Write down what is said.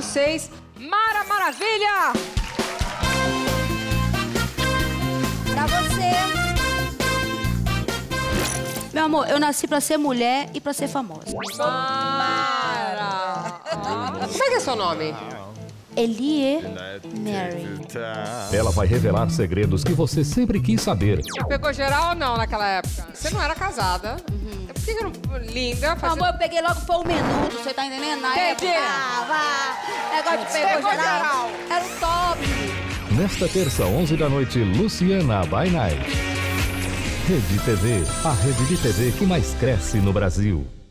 vocês, Mara Maravilha! Pra você. Meu amor, eu nasci pra ser mulher e pra ser famosa. Mara! Como é que é seu nome? Elie Mary. Ela vai revelar segredos que você sempre quis saber. Já pegou geral ou não naquela época? Você não era casada. Por que que não... Linda. Meu amor, eu peguei logo foi um minuto, você tá entendendo? Na Entendi. época. Negócio de pegou geral. Era o top. Nesta terça, 11 da noite, Luciana by Night. Rede TV, a rede de TV que mais cresce no Brasil.